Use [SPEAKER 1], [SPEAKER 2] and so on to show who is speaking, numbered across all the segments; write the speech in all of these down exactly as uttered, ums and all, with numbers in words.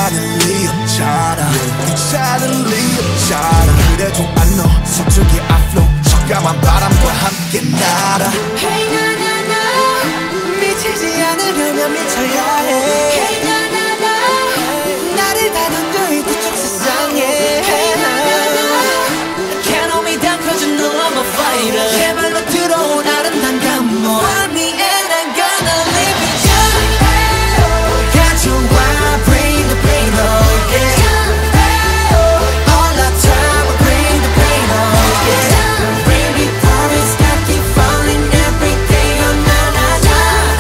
[SPEAKER 1] 차는 리 없잖아 이 차는 리 없잖아 그래도 I know 서쪽의 앞로 적감한 바람과 함께 날아
[SPEAKER 2] Hey na na na 미치지 않으려면 미쳐야 해 Hey na na na 나를 다 던져 이 뒤쪽 세상에 Hey na na na Can't hold me down cause you know I'm a fighter 제발로 들어온 아름다운 감동 Find me and I'm gonna live it up 가져와 bring the pain oh yeah All the time I bring the pain oh yeah Baby promise I keep falling every day oh na na na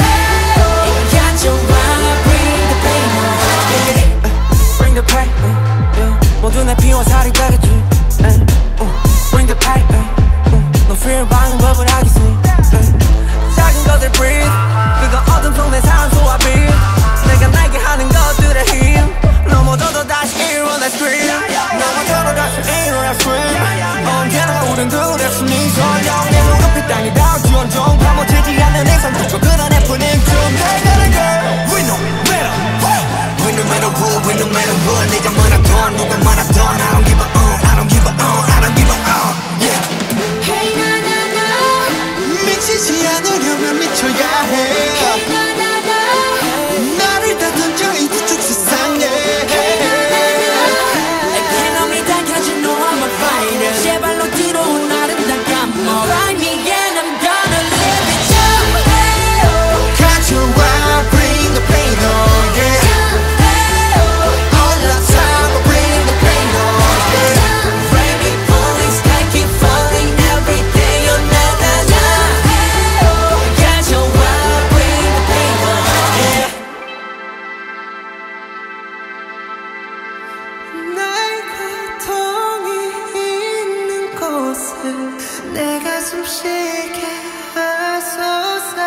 [SPEAKER 2] 가져와 bring the pain oh yeah Bring the pain yeah. 모두 내 피와 살이 되겠지 Bring the pain 너 fear 방법을 알겠지 작은 것들 breathe 그거 어둠 속 내 산소와 빛 내가 날게 하는 것들의 힘 넘어져도 다시 일어나 scream 넘어져도 다시 일어나 scream 언제나 우린 둘의 숨이 설령 내 눈앞이 땅이 닿을지언정 파묻히지 않는 행성 그저 그런 예쁜 힘 좀 달달한 girl We no matter We no matter what We no matter what 네가 많아던 누가 많아던 I don't give a uh I don't give a uh I don't give a uh Yeah Hey na na na 미치지 않으려면 미쳐야 해 Hey na na na 나를 다 던져 이 뒤쪽 세상에 Hey na na na Can't hold me down cause you know I'm a fighter 제발로 들어온 아름다운 감동 Find me and I'm gonna live it up 가져와 bring the pain oh yeah All the time I bring the pain oh yeah Baby police I keep falling every day oh na na na 가져와 bring the pain oh yeah 나의 고통이 있는 곳에 내 가슴 쉬게 하소서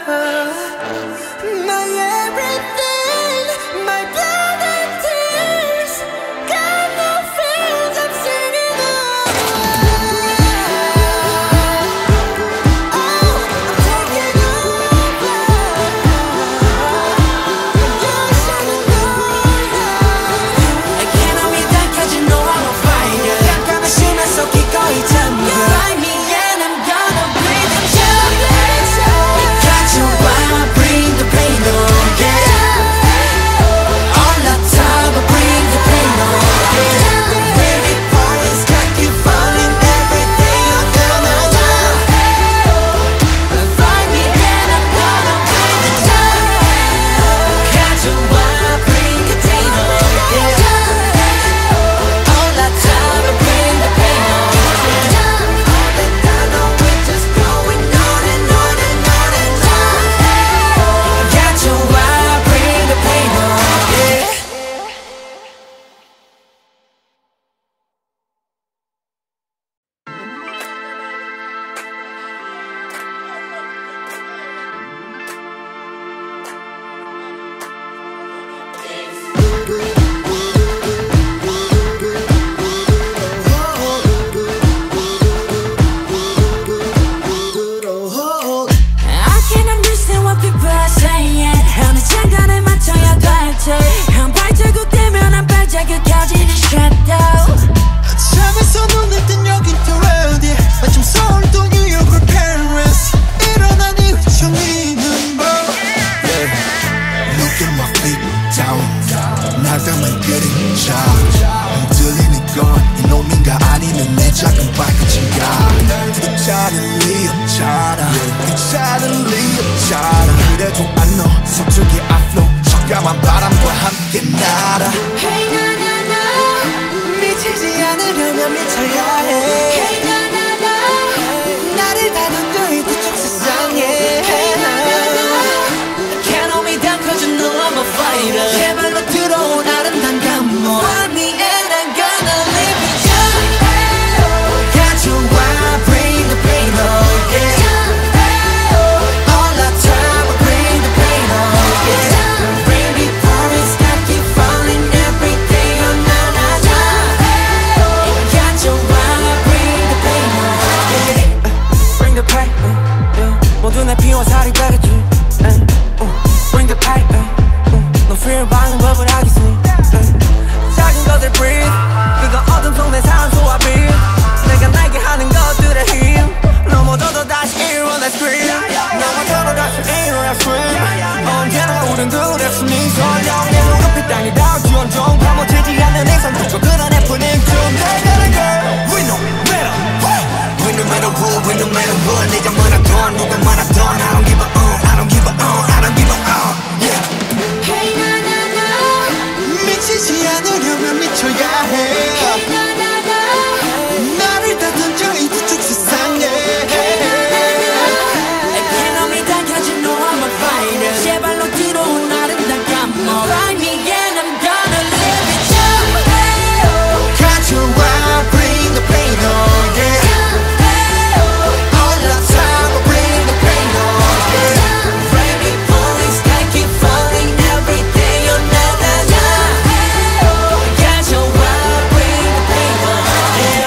[SPEAKER 2] My everything, my blood and tears got no feels, I'm singing away Oh, I'm taking over You're shining I can't hold me down cause you know I'm a fighter 깜깜한 쉬면서 기꺼이 잠겨 Find me and I'm gonna bring the challenge 가져와 bring the pain oh yeah All the time I bring the pain oh yeah Baby promise I keep falling every day oh na na na Find me and I'm gonna bring the challenge 가져와 bring the pain oh yeah All the time I bring the pain oh yeah All the time no we're just going on and on and on and on 가져와 bring the pain oh yeah I can't understand what people are saying 어느 장단에 맞춰야 될지 한 발자국 되면 한 발자국 켜지는 shadow 잠에서 눈을 뜬 여긴 또 어디 마침 서울 또 뉴욕을 Paris 일어난 이후 정리는 뭐
[SPEAKER 1] Look at my feet down 날 담은 그림자 흔들리는 건 이놈인가 아니면 내 작은 발끝인가 이 차는 리 없잖아 이 차는 리 없잖아 그래도 I know 서쪽의 앞로 적감한 바람과 함께 날아
[SPEAKER 2] Hey na na na 미치지 않으려면 미쳐야 해 Hey na na na 나를 다 던져 이 뒤쪽 세상에 Hey na na na Can't hold me down cause you know I'm a fighter 제발로 들어온 아름다운 감동 Find me and I'm gonna live it up 가져와 bring the pain oh yeah All the time I bring the pain oh yeah Baby promise I keep falling every day oh na na na 가져와 bring the pain oh yeah Bring the pain 모두 내 피와 살이 되겠지 Bring the pain 너 fear 방법을
[SPEAKER 1] 내가 뭐라던 누가 말하던 I don't give a uh, I don't give a uh, I don't give a uh, yeah.
[SPEAKER 2] Hey na na na
[SPEAKER 1] 미치지 않으려면 미쳐야 해.
[SPEAKER 2] Hey na na na
[SPEAKER 1] 나를 다 던져 이 두 쪽 세상에.
[SPEAKER 2] 에코노미 당겨진 no I'm a fighter 제발로 들어온 나를 다 감어 Find me and I'm gonna live it up
[SPEAKER 1] 가져와 bring the pain on yeah. All the time bring the pain on yeah.
[SPEAKER 2] Rainy falling sky keep falling every day you're not alive 가져와 bring the pain on yeah.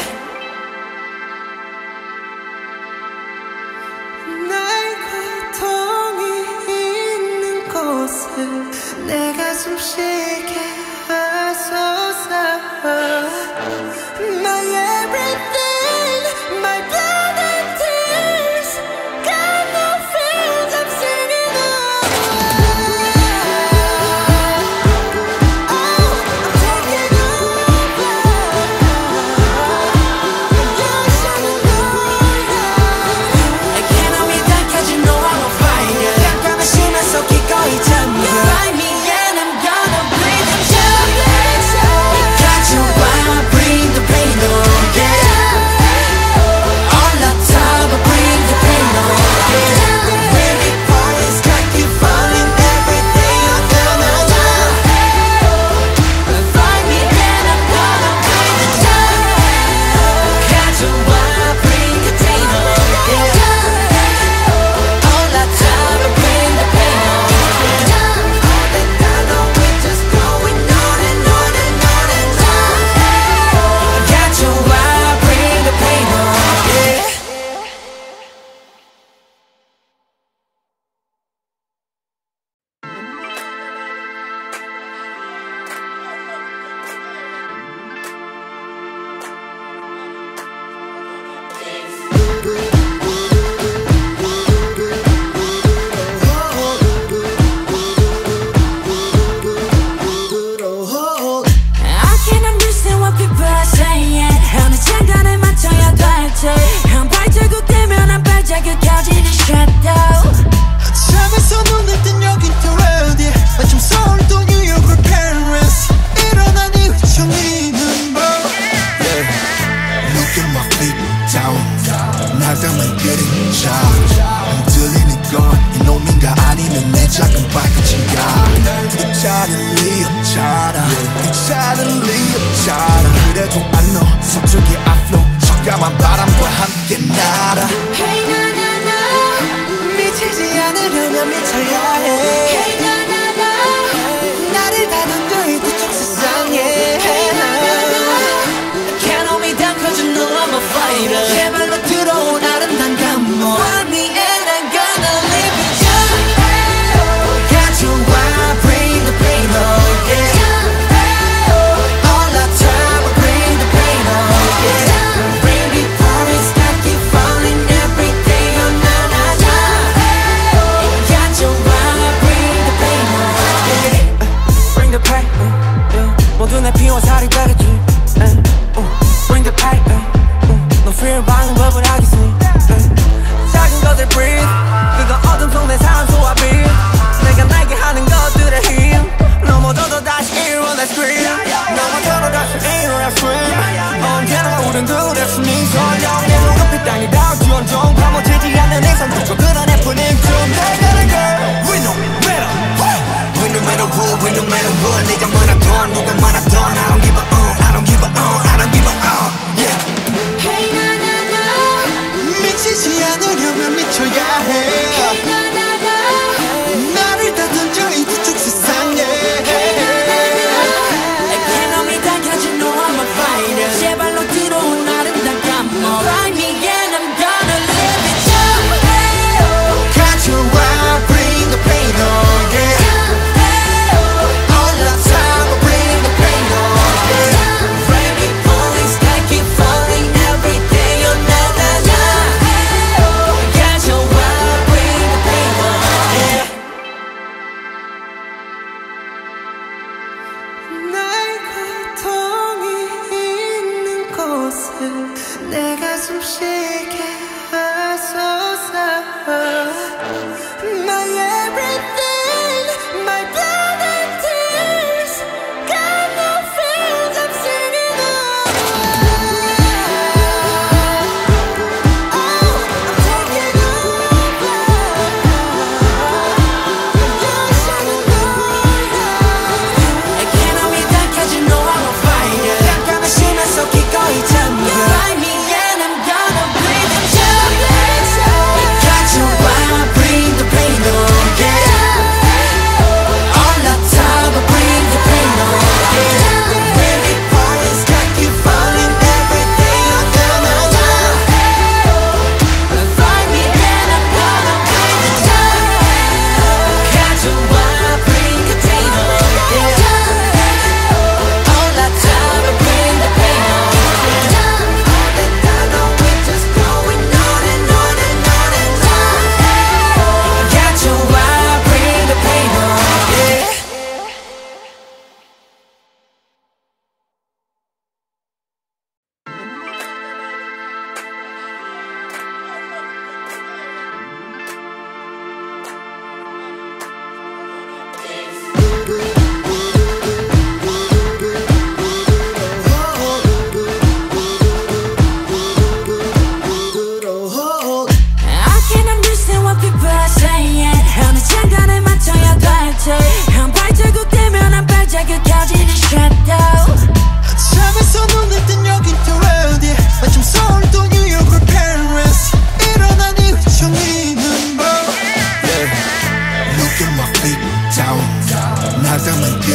[SPEAKER 2] 나의 고통이 있는 곳에 내 가슴 쉬게 하소서 My everything, my blood and tears got no feels, I'm singing over Oh, I'm taking over You're shining I cannot be that cause you know I'm a fighter 약간의 쉬면서 기꺼이 잠겨 Find me and I'm gonna breathe and shout Got you while I bring the pain on, yeah All the time I bring the pain on, yeah Rainy falling, sky keep falling every day I'm gonna die Find me and I'm gonna bring the time Got you while I bring the pain on, yeah All the time I bring the pain on, yeah All the time we're just going on and on and on and on Got you while I bring the pain on, yeah I can't understand what people are saying 어느 장단에 맞춰야 될지 한 발자국 되면 한 발자국 켜지는 shadow
[SPEAKER 1] 잠에서 눈을 뜬 여긴 또 어디 마침 서울 또 뉴욕을 Paris 일어난 이후 정리는 뭐 yeah. Look at my feet down 날 담은 getting shy 흔들리는 건 이놈인가 아니면 내 작은 발끝인가 It's 없잖아 It's 없잖아 그래도 I know 서쪽의 앞로 적감한 바람과 함께 날아
[SPEAKER 2] Hey na na na
[SPEAKER 1] 미치지 않으려면 미쳐야 해
[SPEAKER 2] Hey na na na
[SPEAKER 1] 나를 다 던져 이 두 쪽 세상에
[SPEAKER 2] Can't hold me down cause you know I'm a fighter 제발로 들어온 아름다운 감모 Find me and I'm gonna live it up
[SPEAKER 1] Got you while I bring the pain on yeah. All the time I bring the pain on yeah.
[SPEAKER 2] Rainy falling, sky keep falling every day you're not alive Got you while I bring the pain on yeah. Bring the pain yeah. 모두 내 피와 살이 되겠지 yeah. uh. Bring the pain yeah. uh. 너 fear 방은 법을 하겠지 yeah. 작은 것을 breathe 그건 어둠 속 내 삶 소화비 내가 날게 하는 것들의 힘 넘어져도 다시 일어나 scream 넘어져도 다시 일어나 scream 언제나 우린 둘의 숨이 설령 내 눈앞이 땅이 닿을지언정 파묻히지 않는 이상 그저 그런 해프닝 좀 내가는 girl
[SPEAKER 1] We no matter what We no matter what We no matter what 내가 뭐라던 누가 말하던 I don't give a uh I don't give a uh I don't give a uh yeah
[SPEAKER 2] Hey na na na
[SPEAKER 1] 미치지 않으려면 미쳐야 해
[SPEAKER 2] Hey na na na
[SPEAKER 1] 나를 다 던져 이 두 쪽 세상에
[SPEAKER 2] 에코노미 당겨진 no I'm a fighter 제발로 들어온 아름다운 감모 Find me and I'm gonna live it up
[SPEAKER 1] Got you while I bring the pain on yeah. All the time I bring the pain on yeah.
[SPEAKER 2] Rainy falling, sky keep falling every day you're not alive Got you while I bring the pain on yeah. 나의 고통이 있는 곳에 내 가슴 쉬게 하소서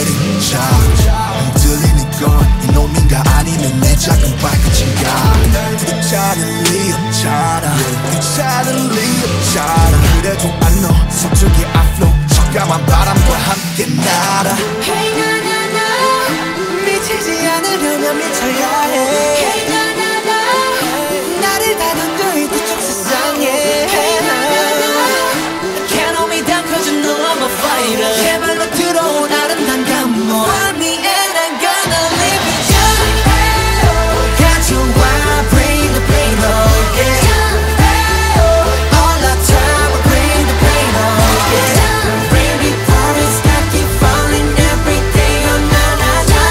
[SPEAKER 1] 그린 자 흔들리는 건 이놈인가 아니면 내 작은 발끝인가 괜찮을 리 없잖아 괜찮을 리 없잖아 그래도 I know 서쪽의 앞로 적감한 바람과 함께 날아
[SPEAKER 2] Hey na na na 미치지 않으려면 미쳐야 해 Hey na na na 나를 다 던져 이 뒤쪽 세상에 Hey na na na Can't hold me down cause you know I'm a fighter 제발로 들어온 아름다운 감동 Find me and I'm gonna live it up 가져와 bring the pain oh yeah All the time I bring the pain oh yeah Bring me promise I keep falling every day oh na na na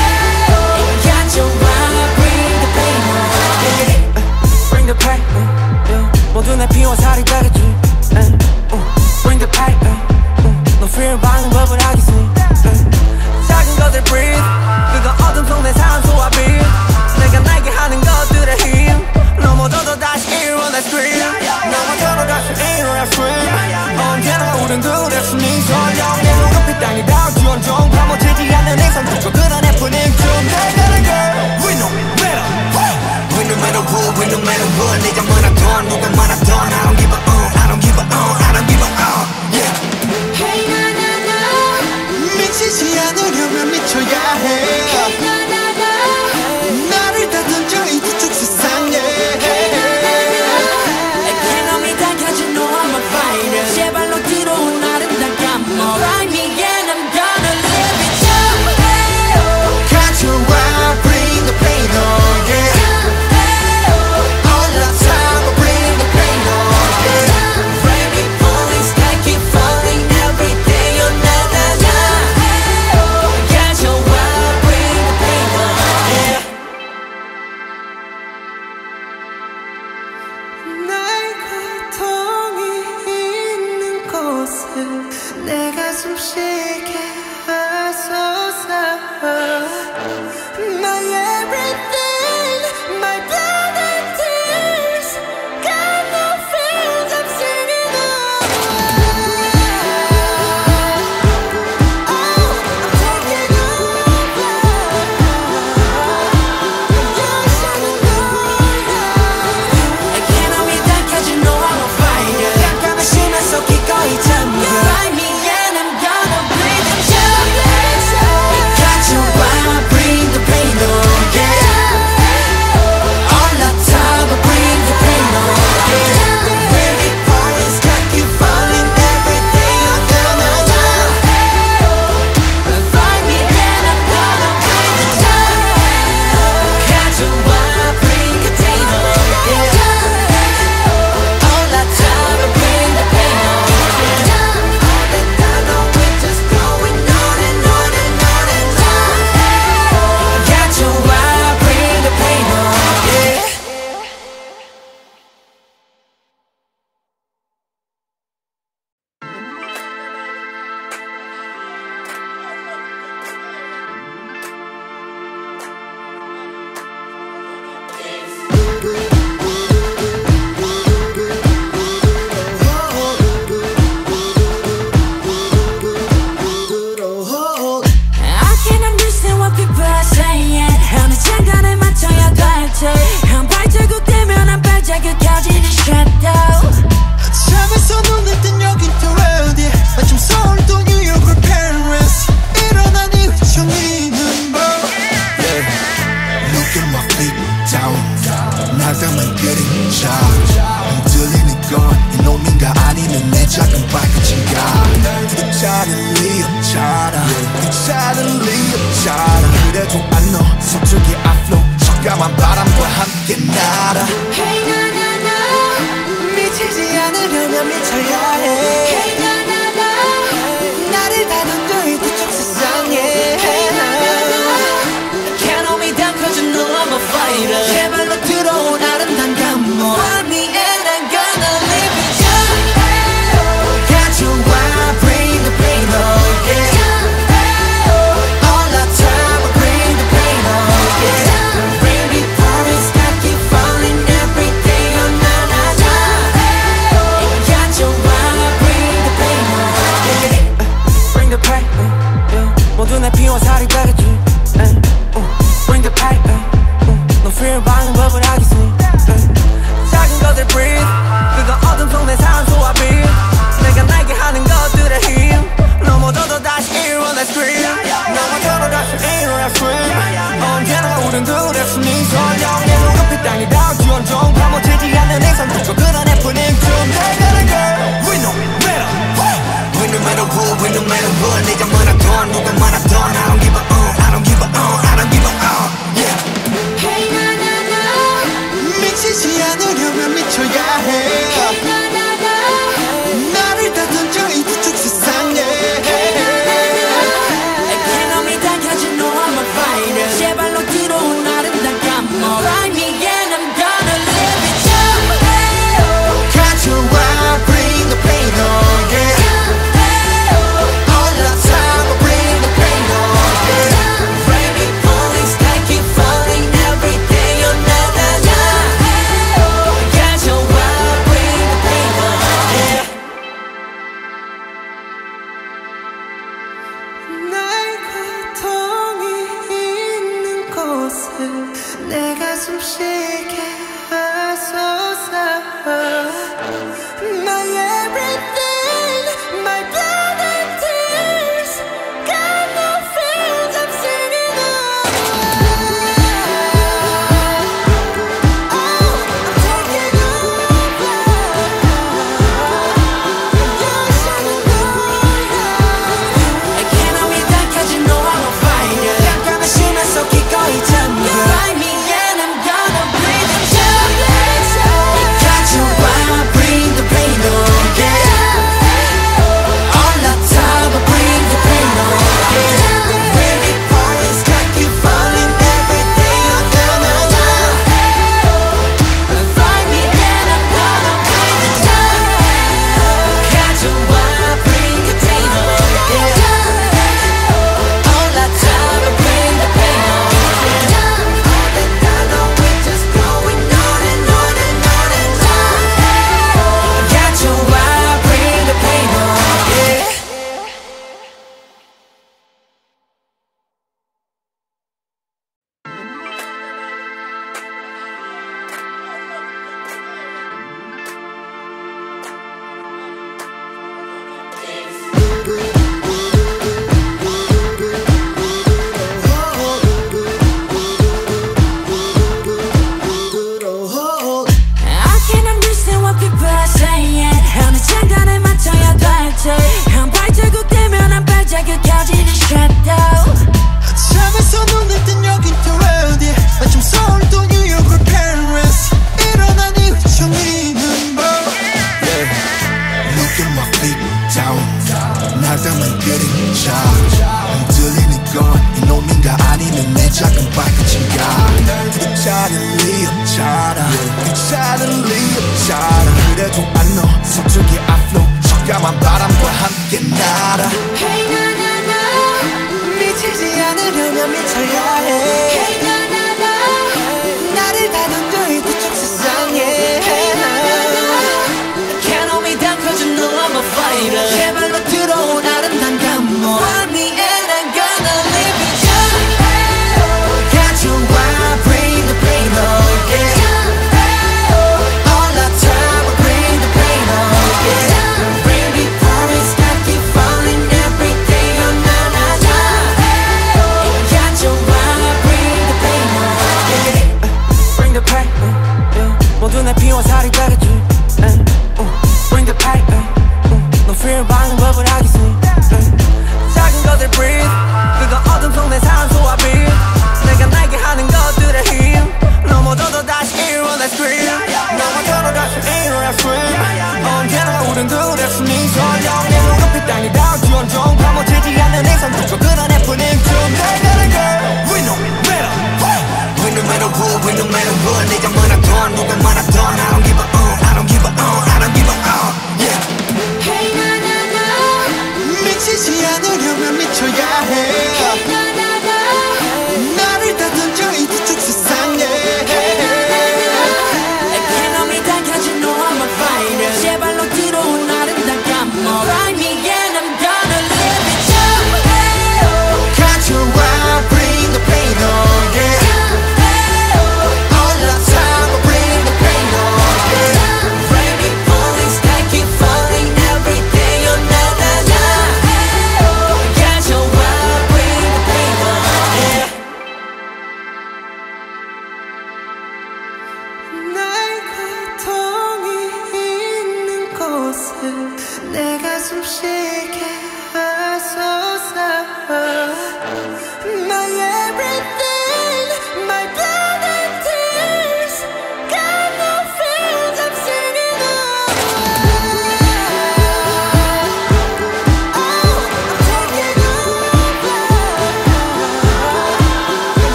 [SPEAKER 2] 가져와 bring the pain oh yeah Bring the pain yeah 모두 내 피와 살이 되겠지 Bring the pain 너 fear 방은 법을 하겠지 작은 것들 breathe 그건 어둠 속 내 산소와 빛 내가 날게 하는 것들의 힘 넘어져도 다시 일어나 scream 넘어져도 다시 일어나 scream 언제나 우린 그랬으니 설령 내 눈앞이 땅이 닿을지언정 파묻히지 않는 이상 그들은 예쁜 힘좀 달달한 girl We no matter We no matter what We no matter what 네가 많았던 누가 많았던 I don't give a uh I don't give a uh I don't give a uh Yeah Hey na na na 미치지 않으려면 미쳐야 해 Hey na na na 나를 다 던져 이 뒤쪽 세상에 Hey na na na Can't hold me down cause you know I'm a fighter 제발로 들어온 아름다운 감동 Find me and I'm gonna live it up 가져와 bring the pain oh yeah All the time I bring the pain oh yeah Bring me police I keep falling every day oh na na na 가져와 bring the pain oh yeah 나의 고통이 있는 곳에 내 가슴 쉬게 하소서 My everything, my blood and tears got no feels, I'm singing away Oh, I'm taking over You're shining I can't hold me down cause you know I'm a fighter 깜깜한 심한 속 기꺼이 잠겨 Find me and I'm gonna bring the joy 가져와 bring the pain oh yeah All the time I bring the pain oh yeah Bring me promise I keep falling every day oh na na na Find me and I'm gonna bring the joy 가져와 bring the pain oh yeah All the time I bring the pain oh yeah All the time no we're just going on and on and on and on 가져와 bring the pain oh yeah I can't understand what people are saying 어느 장단에 맞춰야 될지 한 발자국 되면 한 발자국까지는 shadow 잠에서 눈을 뜬 여긴 또 어디 마침 서울 또 뉴욕을 Paris 일어난 이후 정리는 뭐
[SPEAKER 1] Look at my feet down 나감은 그린 자 흔들리는 건 이놈인가 아니면 내 작은 발끝인가 괜찮을 리 없잖아 괜찮을 리 없잖아 그래도 I know 서쪽의 앞로 적감한 바람과 함께 날아
[SPEAKER 2] Hey na na na 미치지 않으려면 미쳐야 해 Hey na na na 나를 다 던져 이 뒤쪽 세상에 Hey na na na Can't hold me down cause you know I'm a fighter 제발로 들어온 아름다운 감동 Find me and I'm gonna live it up 가져와 bring the pain oh yeah All the time I bring the pain oh yeah Bring me promise I keep falling every day oh na na na 가져와 bring the pain 피워 살이 되겠지. Bring the pain. No fear 방은 법을 하겠지. 작은 것들 breathe. 그거 어둠 속 내 산소와 빛. 내가 날게 하는 것들의 힘. 넘어져도 다시 일어나 scream. 넘어져도 다시 일어나 scream. 언제나 우린 둘의 숨이 설령 내 눈앞이 땅이 닿을지 온종 파묻히지 않는 이상 두고 끌어내뿐인 좀 내가 girl. We no matter what. We no matter who, we no matter what. 네가 많았던 누가 많았던 I don't give a uh, I don't give a uh, I don't give a uh, yeah.
[SPEAKER 3] Hey na na na
[SPEAKER 1] 미치지 않으려면 미쳐야 해.
[SPEAKER 3] Hey na na na
[SPEAKER 1] 나를 다 던져 이 뒤쪽 세상에.
[SPEAKER 3] Hey na na na
[SPEAKER 2] 에코노미 당겨진 no I'm a fighter. 제발로 들어온 나를 다 감어. Find me and I'm gonna live it up.
[SPEAKER 1] 가져와 bring the pain on yeah.
[SPEAKER 2] All the time I bring the pain on yeah. Rainy falling sky keep falling every day on another night. 가져와 bring the pain on yeah.
[SPEAKER 3] 나의 고통이 있는 곳에 내가 숨 쉬게 하소서. My everything, my blood and tears. Got no feels, I'm singing on. Oh, I'm taking over. You're shining on.
[SPEAKER 2] 에코노미 당겨진 no I'm a fighter. 약간의 쉬면서 기꺼이 잠겨. Find me and I'm gonna breathe it up. 가져와 bring the pain on yeah. All the time I bring the pain on yeah. Rainy falling sky keep falling every day another night. Find me and I'm gonna bring it up. 가져와 bring the pain on yeah. All the time I bring the pain on yeah. All the time I know we're just going on and on and on and on. 가져와 bring the pain on yeah. I can't understand what people are saying. 어느 장단에 맞춰야 될지. 한 발자국 되면 한 발자국 켜지는 shadow.
[SPEAKER 1] 잠에서 눈을 뜬 여긴 또 어디 마침 서울 또 뉴욕 or Paris. 일어난 이후 정리는 뭐 yeah. Look at my feet down 날 담은 그림자 흔들리는 건 이놈인가 아니면 내 작은 발끝인가. 괜찮은 리 없잖아 괜찮은 리 없잖아. 그래도 I know 서쪽의 앞로 적감한 바람과 함께 날아.
[SPEAKER 3] Hey na na na
[SPEAKER 2] 미치지 않으려면 미쳐야 해.
[SPEAKER 3] Hey na na na
[SPEAKER 2] 나를 다 던져 이 뒤쪽 세상에. 에코노미 당겨진 no I'm a fighter. 제발로 들어온 아름다운 감모. Find me and I'm gonna live it up. 가져와 bring the pain on yeah. All the time I bring the pain on yeah. Rainy falling sky keep falling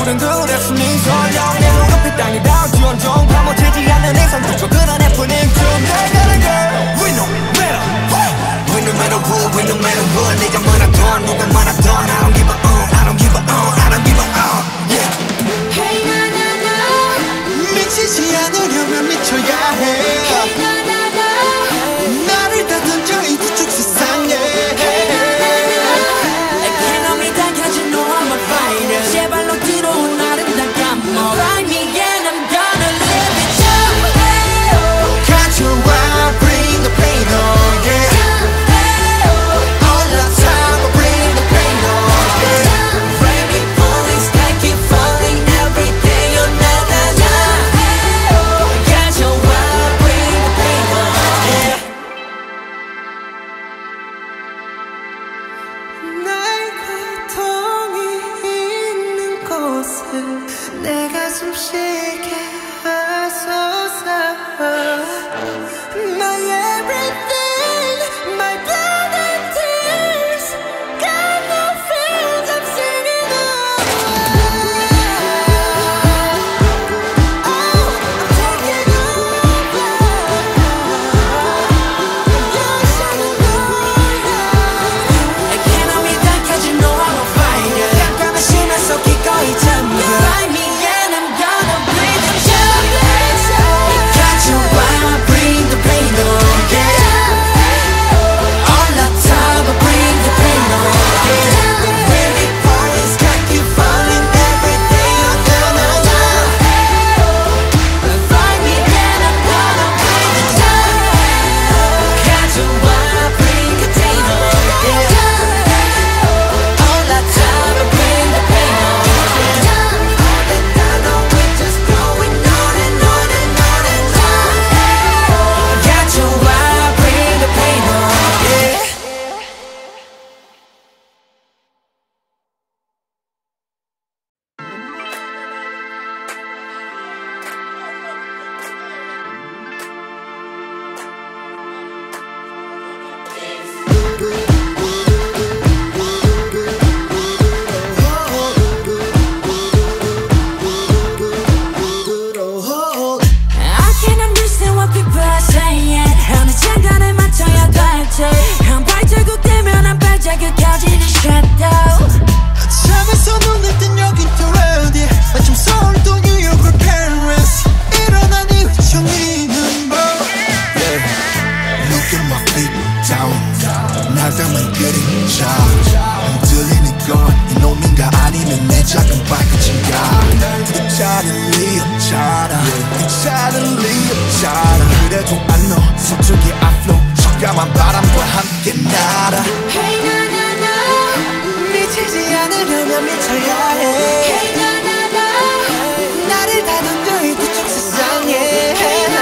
[SPEAKER 2] 우린 그랬으니 설령 내 눈앞이 땅이 닿을지언정 파묻히지 않는 이상 그저 그런 해프닝 좀 달달한 girl We no matter We no matter what, we no matter what 네가 많아던 누가 많아던 I don't give a uh, I don't give a uh, I don't give a uh yeah
[SPEAKER 3] Hey na na na
[SPEAKER 1] 미치지 않으려면 미쳐야 해
[SPEAKER 3] Hey na na na
[SPEAKER 1] 나를 다 던져 이 뒤쪽 세상에
[SPEAKER 2] 에코노미 당겨진 no I'm a fighter 제발로 들어온 나를 다 감어 Find me and I'm gonna live it up
[SPEAKER 1] 가져와 bring the pain on yeah
[SPEAKER 2] All the time I bring the pain on yeah Rainy falling sky keep falling every day oh na na na 가져와 bring the pain on yeah
[SPEAKER 3] 나의 고통이 있는 곳에 내 가슴 쉬게 하소서 My everything, my blood and tears got no feels, I'm singing away Oh, I'm taking over You're shining brighter
[SPEAKER 2] 에코노미 당겨진 no I'm a fighter 깜깜한 심장 속 기꺼이 잠겨 Find me and I'm gonna bring the joy 가져와 bring the pain on yeah All the time I bring the pain on yeah Rainy falling sky keep falling every day oh na na na Find me and I'm gonna bring the joy 가져와 bring the pain on yeah All the time I bring the pain on yeah All the time no we're just going on and on and on and on 가져와 bring the pain on yeah I can't understand what people are saying 어느 장단에 맞춰야 될지 한 발자국 되면 한 발자국 켜지는 shadow
[SPEAKER 1] 잠에서 눈을 뜬 여긴 또 어디 마침 서울 또 뉴욕을 Paris 일어난 이후 정리는 뭐 Look at my feet down 날 담은 그림자 흔들리는 건 이놈인가 아니면 내 작은 발끝인가 괜찮은 리 없잖아 괜찮은 리 없잖아 그래도 안 너 서쪽의 앞로 척감한 바람과 함께 날아
[SPEAKER 3] Hey na na na
[SPEAKER 2] 미치지 않으려면 미쳐야 해
[SPEAKER 3] Hey na na na
[SPEAKER 2] 나를 다 던져 이 뒤쪽 세상에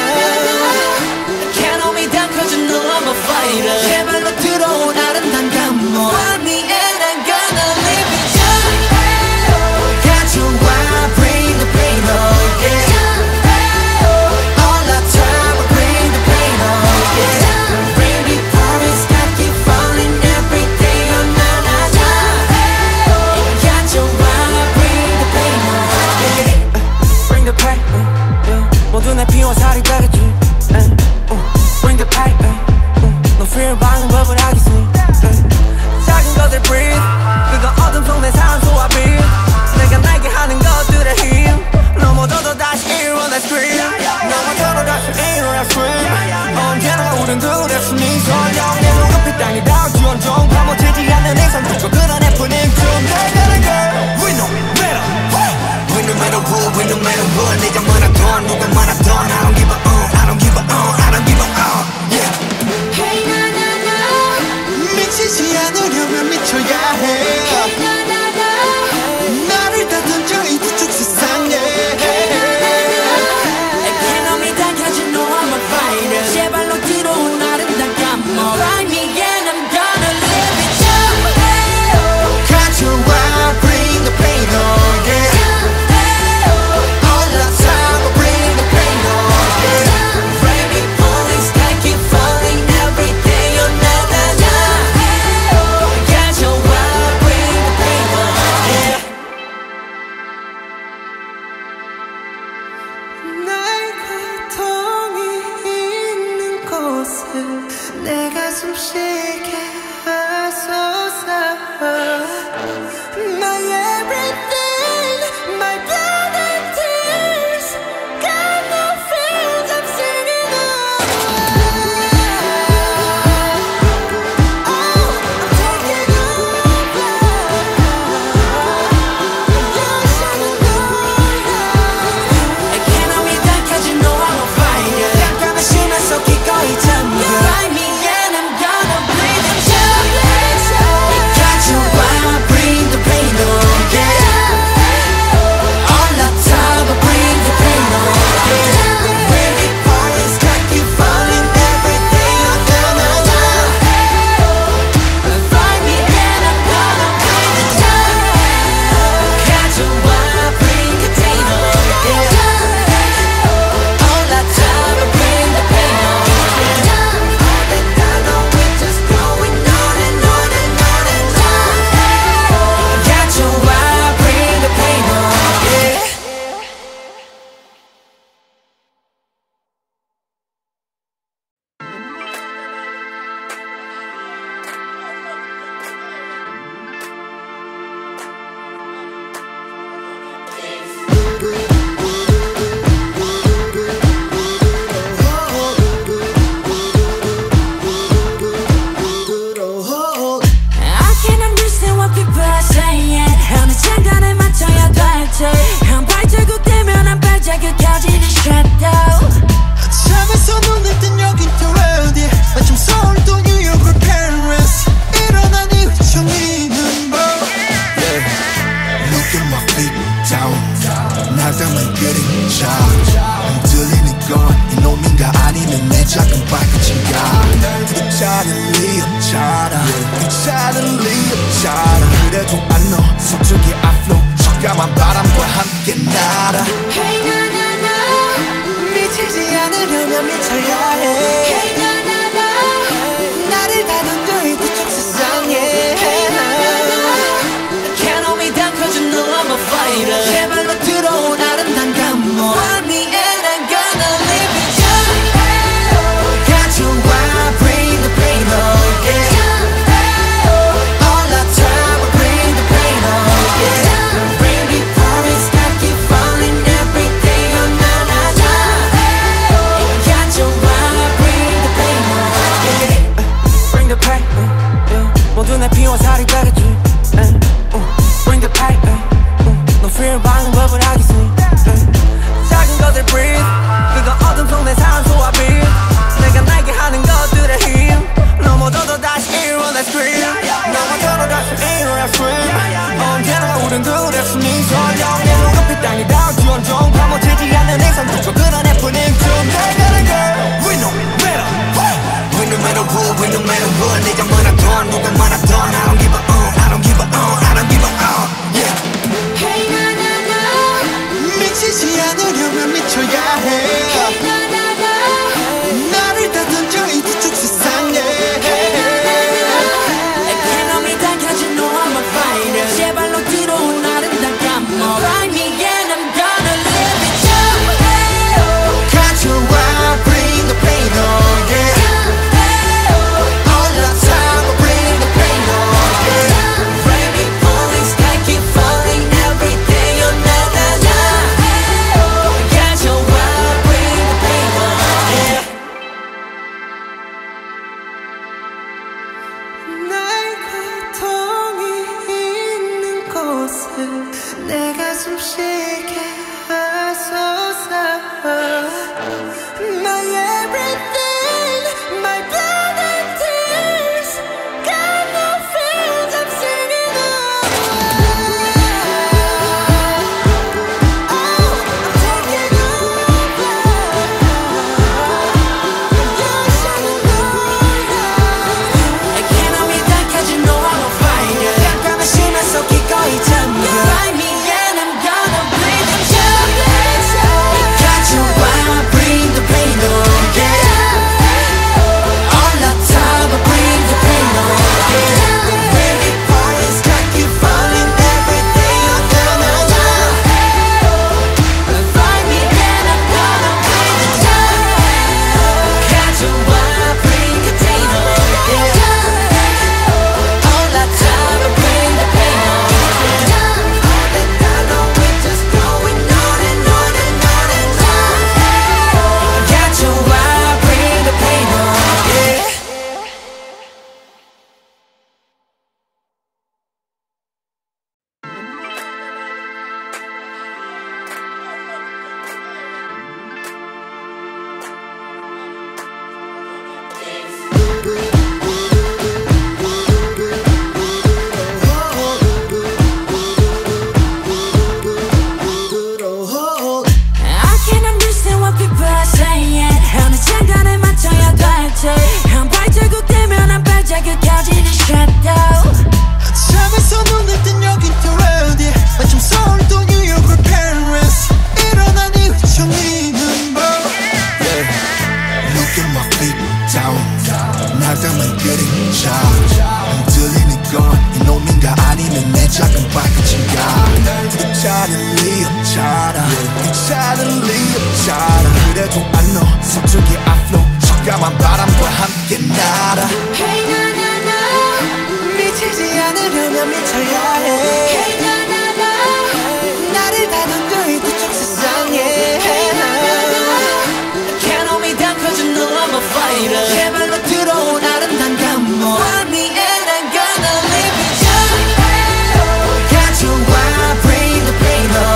[SPEAKER 2] 에코노미 당겨진 no I'm a fighter 제발로 들어온 아름다운 감모 Find me and I'm gonna live it up 가져와 bring the pain on yeah All the time I bring the pain on yeah Rainy falling sky keep falling every day oh na na na 가져와
[SPEAKER 1] my feet down 나가만 그린 자 흔들리는 건 이놈인가 아니면 내 작은 발끝인가 괜찮은 리 없잖아 괜찮은 리 없잖아 그래도 I know 서쪽의 앞로 적감한 바람과 함께 날아
[SPEAKER 3] Hey na na na
[SPEAKER 2] 미치지 않으려면 미쳐야 해
[SPEAKER 3] Hey na na na
[SPEAKER 2] 나를 다듬고 이 뒤쪽 세상에 Can't hold me down cause you know I'm a fighter 제발로 들어온 아름다운 감목 Find me and I'm gonna live it up 가져와 bring the pain on yeah All the time I bring the pain on yeah Rain before it's sky keep falling every day oh na na na 가져와 bring the pain on yeah
[SPEAKER 4] Bring the pain yeah. 모두 내 피와 살이 되겠지 yeah. uh. Bring the pain yeah. uh. 너 fear 방은 법을 하겠지 yeah. 작은 것을 breathe 그건 어둠 속 내 산소와 빛 내가 날게 하는 것들의 힘 넘어져도 다시 일어나 scream 넘어져도 다시 일어나 scream 언제나 우린 그랬으니 설령 내 눈앞이 땅이 닿을지언정 파묻히지 않는 이상 그저 그런 해프닝 좀 내가는 girl
[SPEAKER 1] We no matter We no matter what We no matter what 네가 많았던 누가 많았던 I don't give a uh I don't give a uh I don't give a uh Yeah
[SPEAKER 3] Hey na na na
[SPEAKER 2] 미치지 않으려면 미쳐야 해
[SPEAKER 3] Hey na na na
[SPEAKER 2] 나를 다듬죠 이 뒤쪽 세상에 I can't hold me down cause you know I'm a fighter 제발로 들어온 아름다운 감목 Find me and I'm gonna live it up 가져와 bring the pain on yeah All the time I bring the pain on yeah Rain before it's sky keep falling every day oh na na na 가져와 bring the pain on yeah 나의 고통이 있는 곳에 내 가슴 쉬게 하소서 My everything, my blood and tears got no feels, I'm singing
[SPEAKER 3] Oh I'm taking over You're shining brighter
[SPEAKER 2] I can't hold me down cause you know I'm a fighter 깜깜한 심한 속 기꺼이 잠겨 Find me and I'm gonna bring the joy 가져와 bring the pain on yeah All the time I bring the pain on yeah Rain before it's sky keep falling every day oh na na na Find me and I'm gonna bring the joy 가져와 bring the pain on yeah All the time I bring the pain on yeah All the time no we just going on and on and on and on 가져와 bring the pain on yeah I can't understand what people are saying 어느 장단에 맞춰야 될지 한 발자국되면 한 발자국까지는 shadow 잠에서 눈을 뜬 여긴 또 어디 마침 서울도 뉴욕을 Paris 일어난 이후 정리는 뭐
[SPEAKER 1] Look at my feet down 나가만 그린 자 흔들리는 건 이놈인가 아니면 내 작은 발끝인가 괜찮은 리 없잖아 괜찮은 리 없잖아 그래도 I know 서쪽의 앞로 적감한 바람과 함께 날아
[SPEAKER 3] Hey na na na
[SPEAKER 2] 미치지 않으려면 미쳐야 해
[SPEAKER 3] Hey na na na
[SPEAKER 2] 나를 다듬고 이 뒤쪽 세상에 Can't hold me down cause you know I'm a fighter 제발로 들어온 아름다운 감목 Find me and I'm gonna live it up 가져와 bring the pain on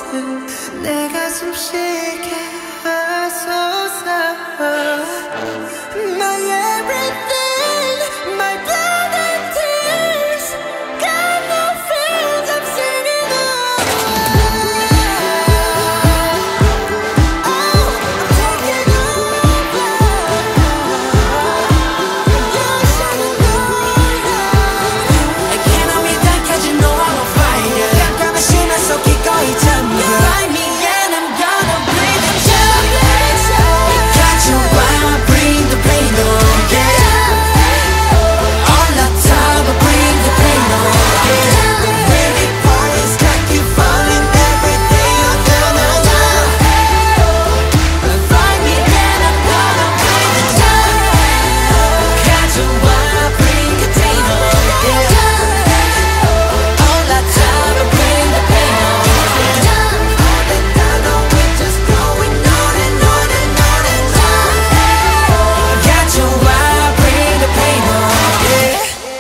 [SPEAKER 2] 내 가슴 쉬게 하소서. My everything, my blood and tears, got no feels, I'm singing away. Oh, I'm taking over. You're shining brighter. I can't hold me down 'cause you know I'm a fighter. 깜깜한 심장 속 기꺼이 잠겨. Find me and I'm gonna bring the joy. Got you while I bring the pain on, yeah. All the time I bring the pain on, yeah. Baby boy, it's like you falling every day. Oh, no, no, no. Find me and I'm gonna bring the joy. Got you while I bring the pain on, yeah. All the time I bring the pain on, yeah. All the time, no, we're just going on and on and on and on. Got you while I bring the pain on, yeah.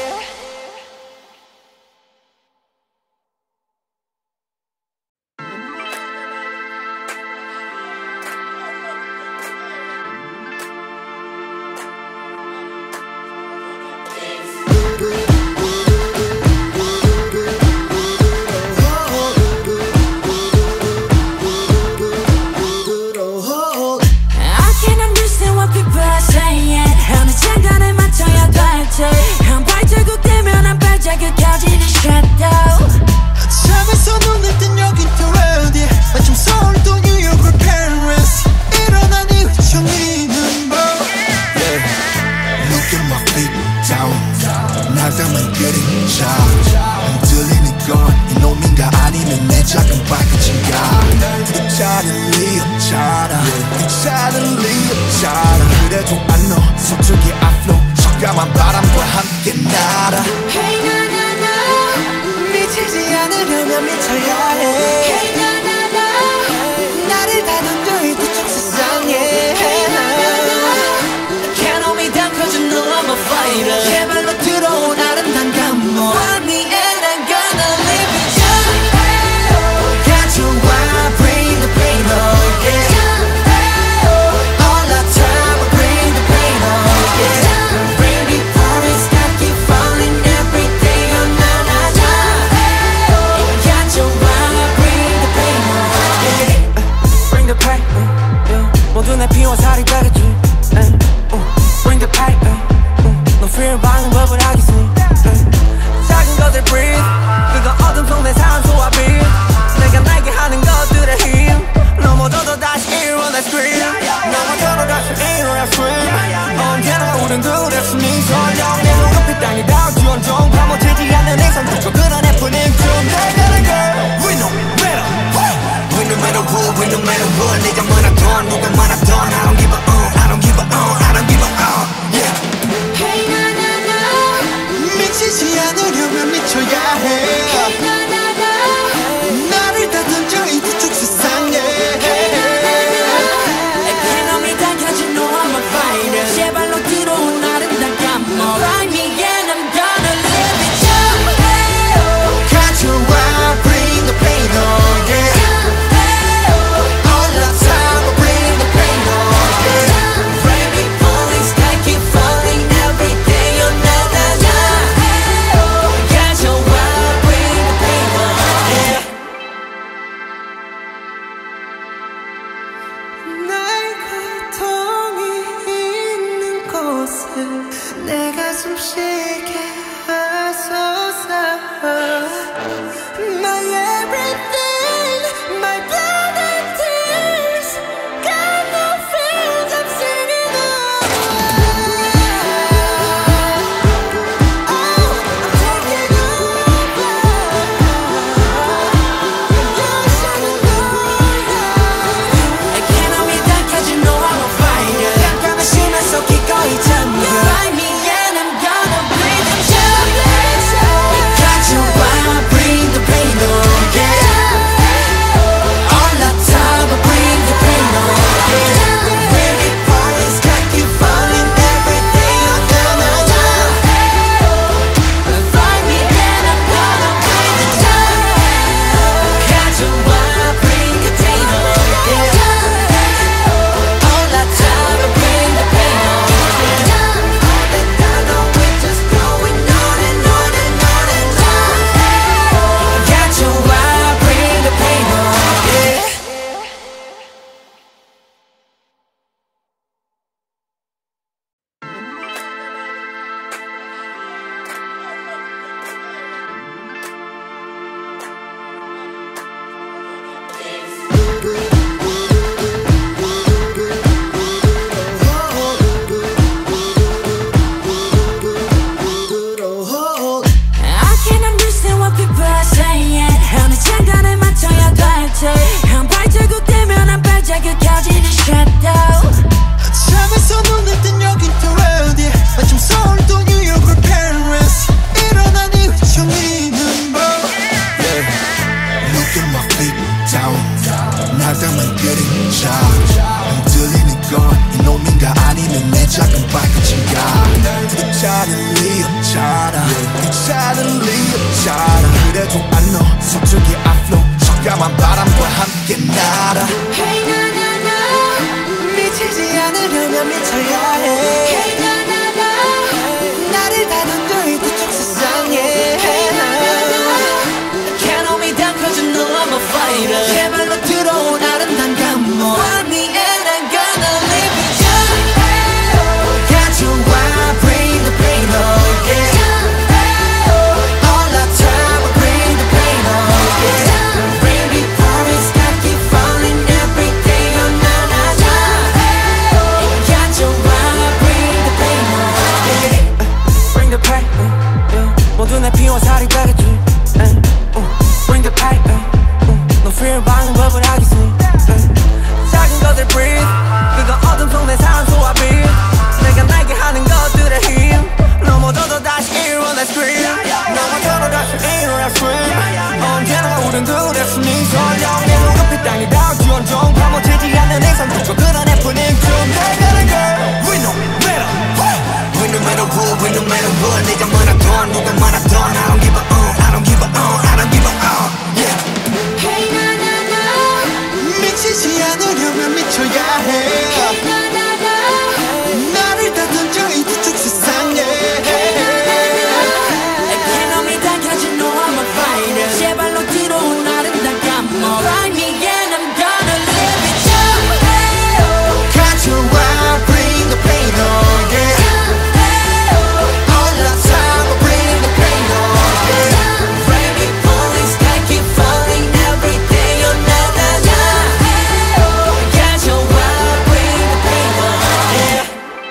[SPEAKER 2] I can't understand what people are saying. 어느 장단에 맞춰야 될지. 한 발자국 되면 한 발자국 켜지는 shadow.
[SPEAKER 5] 잠에서 눈을 뜬 여긴 또 어디 마침 서울 또 뉴욕을 Paris 일어난 이후 정리는 뭐
[SPEAKER 1] Look at my feet down 나가만 그림자 흔들리는 건 이놈인가 아니면 내 작은 발끝인가 괜찮은 리 없잖아 괜찮은 리 없잖아 그래도 안 너 서툴게 앞으로 적감한 바람과 함께 날아
[SPEAKER 3] Hey na na na,
[SPEAKER 2] 미치지 않으려면 미쳐야 해.
[SPEAKER 3] hey na na na,
[SPEAKER 2] 나를 다 던져 이 뒤쪽 세상에. Can't hold me down 'cause you know I'm a fighter. 제발로 들어온 아름다운 감동. Find me and I'm gonna live with you. Got you while I bring the pain on, yeah. All the time I bring the pain on, yeah. Baby boy, it's got you falling every day. Oh, na na na. Got you while I bring the pain on, yeah.
[SPEAKER 4] Bring the pain, yeah. 모두 내 피와 살이 되겠지, yeah. uh. Bring the pain, yeah. No fear 방법을 하겠지, yeah. 작은 것을 breathe 그거 어둠 속 내 산소와 빛 내가 날게 하는 것들의 힘 넘어져도 다시 일어나 scream 넘어져도 다시 일어나 swim 언제나 우린 둘의 숨이 설령 내 눈앞이 땅이 닿을지 온종 파묻히지 않는 이상 그저 그런 해프닝 좀 내가는 girl
[SPEAKER 1] We no matter what We no matter what We no matter what 네가 많았던 누가 많았던 I don't give a uh I don't give a uh I don't give a uh Yeah
[SPEAKER 3] hey na na na,
[SPEAKER 5] 미치지 않으려면 미쳐야 해
[SPEAKER 3] hey na na na,
[SPEAKER 5] 나를 다 던져 이 뒤쪽 세상에
[SPEAKER 2] Can't hold me down 'cause you know I'm a fighter. 제발로 들어온 아름다운 감동. Find me and I'm gonna live with you.
[SPEAKER 5] Got you while I bring the pain on, yeah.
[SPEAKER 2] All the time I bring the pain on, yeah. Baby boy, it's like you falling every day. Oh, na na na. Got you while I bring the pain
[SPEAKER 4] 내 피와 살이 되겠지. Bring the pain. No fear 방은 법을 하겠지. 작은 것을 breathe. 그건 어둠 속 내 삶 소화비. 내가 날게 하는 것들의 힘. 넘어져도 다시 일어나 scream. 넘어져도 다시 일어나 scream. 언제나 우린 둘의 숨이 설령 내 눈앞이 땅이 닿을지언정 파묻히지 않는 이상 그저 그런 해프닝 중 내가 내 girl. We no matter what. We no matter what. We no matter what. 네가 많았던 누가 많았던 I don't give a uh. I don't give a uh. I don't give a uh. Yeah.
[SPEAKER 3] Hey na na na.
[SPEAKER 5] 미치지 않으려면 미쳐야 해.
[SPEAKER 3] Hey na na na.
[SPEAKER 5] 나를 다 던져 이 뒤쪽 세상에.
[SPEAKER 2] 에코노미 당겨진 no I'm a fighter 제발로 뒤로 나를 다 감어 Find me and I'm gonna live it up
[SPEAKER 5] 가져와 bring the pain on yeah.
[SPEAKER 2] All the time I bring the pain on yeah. Rain be falling, sky keep falling every day you're not alone 가져와 bring the pain on yeah.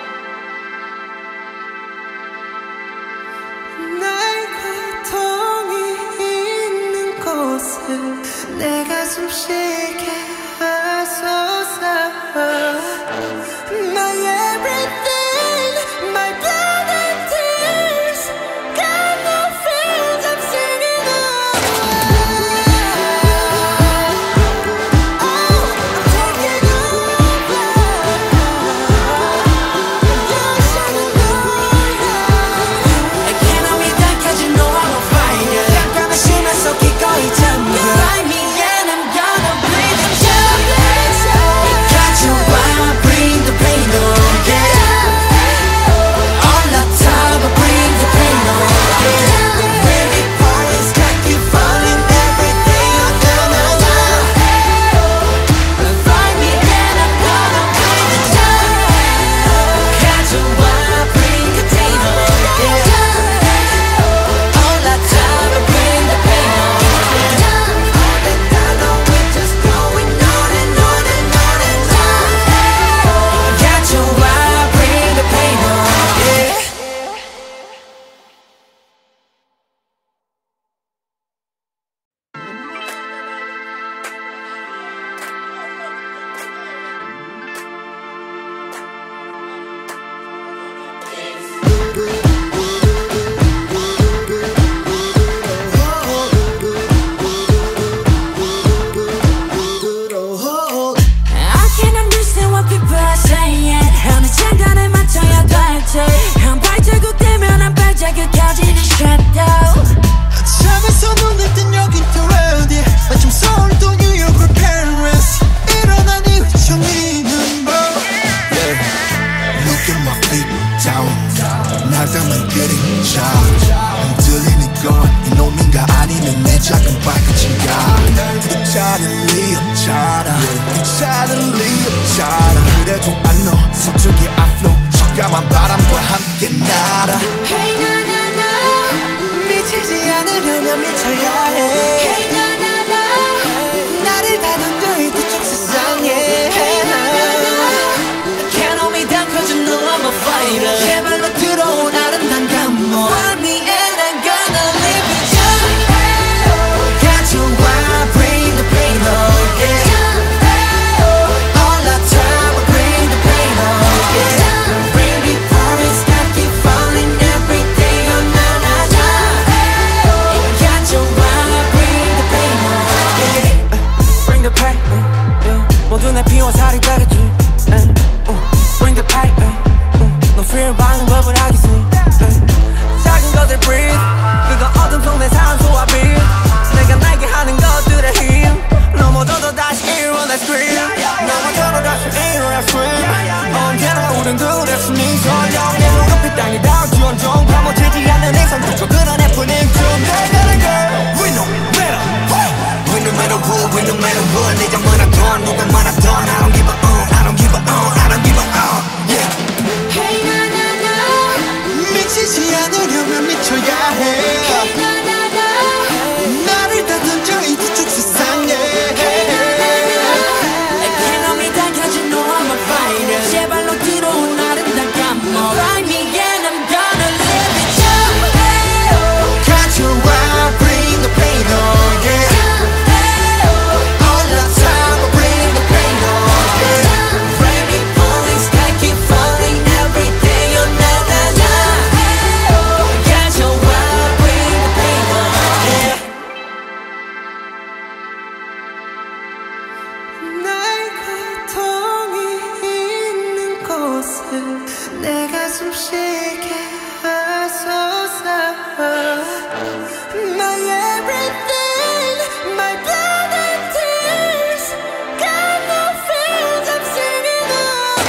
[SPEAKER 5] 나의 고통이 있는 곳에 내 가슴 쉬게 하소서 My everything, my blood and tears got no feels, I'm singing over Oh, I'm taking over You're shining on
[SPEAKER 2] 에코노미 당겨진 no I'm a fighter 잠깐만 쉬면서 기꺼이 잠겨 Find me and I'm gonna bring the joy 가져와 bring the pain on yeah. All the time I bring the pain on yeah. Rain be falling, sky keep falling every day I'm gonna love Find me and I'm gonna bring the joy 가져와 bring the pain on yeah. All the time I bring the pain on yeah. All the time we're just going on and on and on and on 가져와 bring the pain on yeah. I can't understand what people are saying 어느 장단에 맞춰야 될지 한 발자국 되면 한 발자국 켜지는 shadow
[SPEAKER 5] 잠에서 눈을 뜬 여긴 또 어디 마침 서울 또 뉴욕 or Paris 일어난 이후 정리는 뭐
[SPEAKER 1] Look at my feet down 나가만 getting shot 흔들리는 건 이놈인가 아니면 내 작은 발끝인가 차는 리 없잖아 차는 리 없잖아 그래도 I know 서쪽의 앞로 촉감한 바람과 함께 날아
[SPEAKER 3] Hey na na na.
[SPEAKER 5] 미치지 않으려면 미쳐야 해
[SPEAKER 3] Hey na na na.
[SPEAKER 5] 나를 다 던져 이 뒤쪽 세상에
[SPEAKER 2] 에코노미 당겨진 no I'm a fighter 제발로 들어온 아름다운 감모 Find me and I'm gonna live it up 가져와 bring the pain on yeah. All the time I bring the pain on yeah. Rain be falling, sky keep falling every day
[SPEAKER 5] My everything, my blood and tears. Got no fears, I'm singing away.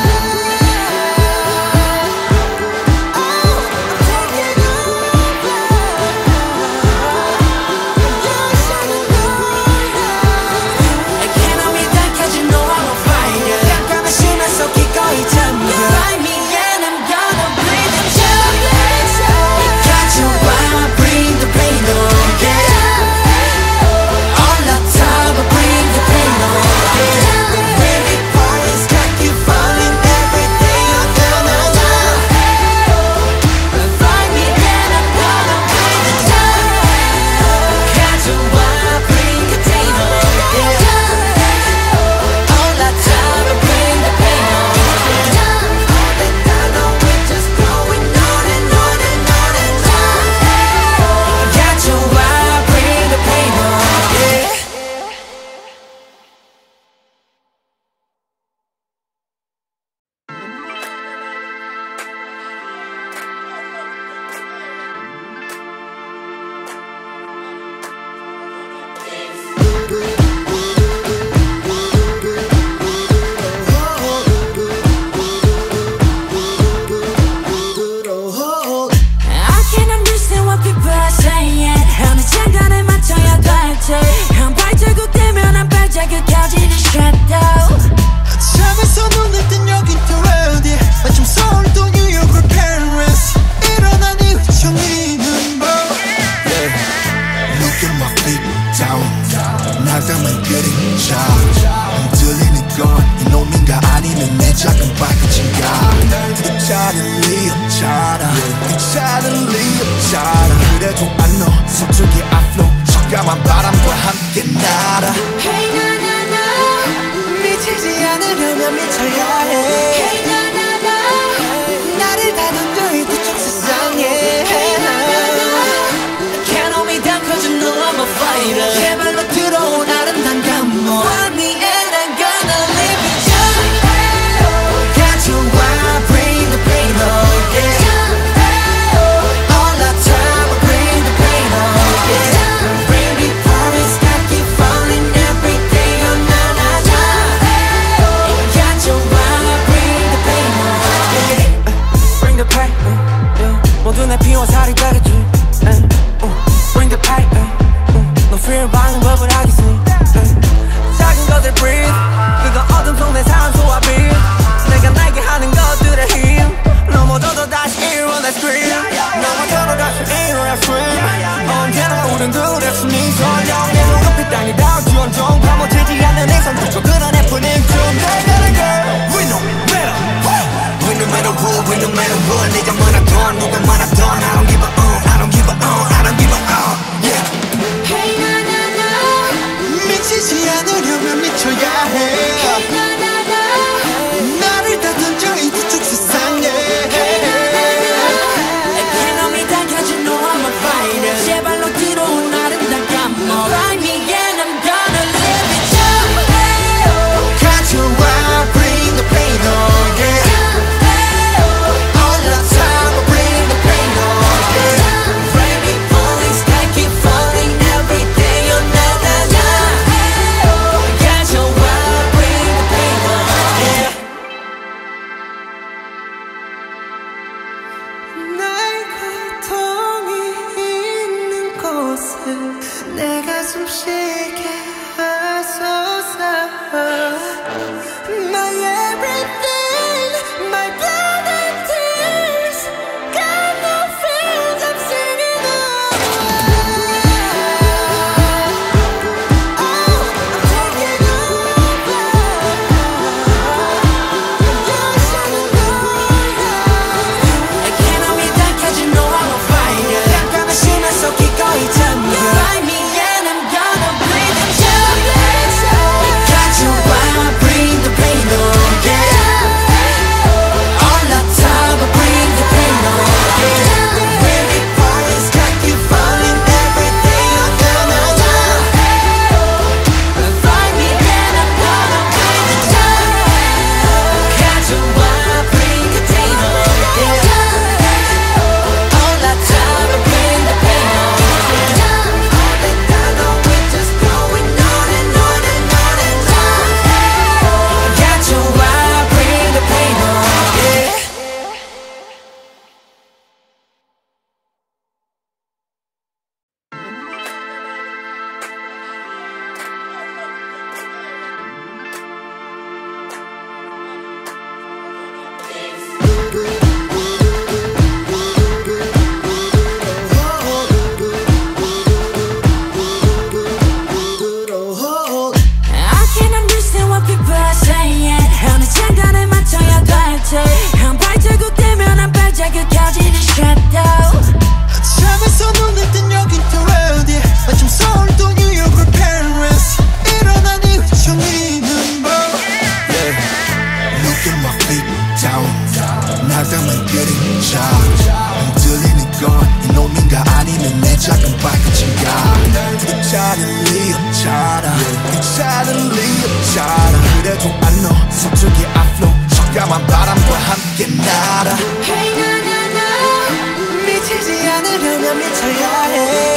[SPEAKER 5] Oh, I'm taking over. You're shining brighter.
[SPEAKER 4] I can't hold me down 'cause you know I'm a fighter. 깜깜한 숨을 속 기꺼이 잠겨. Find me and I'm gonna bring the joy. Got you while I bring the pain on, yeah. All the time I bring the pain on, yeah. Baby, parties got you falling every day. I'm gonna love. Find me and I'm gonna bring the joy. Got you while I bring the pain on, yeah. All the time I bring the pain on, yeah. All the time, no, we're just going on and on and on and on. Got you while I bring the pain on, yeah. I can't understand what people are saying. 어느 장단에 맞춰야 될지. 한 발자국 되면 한 발자국까지 shadow.
[SPEAKER 5] 잠에서 눈을 뜬 여긴 또 어디 마침 서울 또 뉴욕을 Paris 일어난 이후 정리는 뭐
[SPEAKER 1] Look at my feet down 나감은 그림자 흔들리는 건 이놈인가 아니면 내 작은 발끝인가 괜찮은 리 없잖아 괜찮은 리 없잖아 그래도 안 너 서툴게 앞으로 적감한 바람과 함께 날아
[SPEAKER 3] Hey na na na,
[SPEAKER 5] 미치지 않으려면 미쳐야 해
[SPEAKER 3] hey na na na,
[SPEAKER 5] 나를 다듬는 이 뒤쪽 세상에
[SPEAKER 4] Can't hold me down 'cause you know I'm a fighter.
[SPEAKER 5] 제발로 들어온 아름다운 감동
[SPEAKER 4] Find me and I'm gonna live with you. Got you while I bring the pain on, yeah. All the time I bring the pain on, yeah. Baby, promise got you falling every day, oh na na na. Got you while I bring the pain on, yeah.
[SPEAKER 2] Bring the pain, yeah. 모두 내 피와 살이 되겠지, yeah. uh. Bring the pain, yeah. No fear 방은 법을 하겠지, yeah. 작은 것을 breathe 그거 어둠 속 내 산소와 빛 내가 날게 하는 것들의 힘 넘어져도 다시 일어나 scream 넘어져도 다시 일어나 scream 언제나 우린 둘의 숨이 설령 내 눈앞이 땅이 닿을지 온종 파묻히지 않는 이상 그저 그런 해프닝 좀 내가는 girl
[SPEAKER 1] We no matter We no matter what We no matter what 네가 많았던 누가 많았던 I don't give a uh I don't give a uh I don't give a uh Yeah
[SPEAKER 3] hey na na na,
[SPEAKER 5] 미치지 않으려면 미쳐야 해
[SPEAKER 3] hey na na na,
[SPEAKER 5] 나를 다듬는 이 뒤쪽 세상에
[SPEAKER 4] Can't hold me down 'cause you know I'm a fighter. 제발로 들어온 아름다운 감동. Find me and I'm gonna live with you.
[SPEAKER 5] Got you while I bring the pain on, yeah.
[SPEAKER 4] All the time I bring the pain on, yeah. Baby, police got keep falling every day, oh na na na. Got you while I bring the pain on, yeah.
[SPEAKER 5] 나의 고통이 있는 곳에 내가 숨 쉬게 하소서 My everything, my blood and tears Got no fears, I'm singing away Oh, I'm taking over You're shining brighter
[SPEAKER 4] I can't hold me down 'cause you know I'm a fighter. 깜깜한 숨을 속 기꺼이 잠겨. Find me and I'm gonna bring the
[SPEAKER 1] 작은 발끝이야 괜찮을리 없잖아 괜찮을리 없잖아 그래도 I know 서쪽의 앞로 적감한 바람과 함께 날아
[SPEAKER 3] Hey na na na
[SPEAKER 5] 미치지 않으려면 미쳐야 해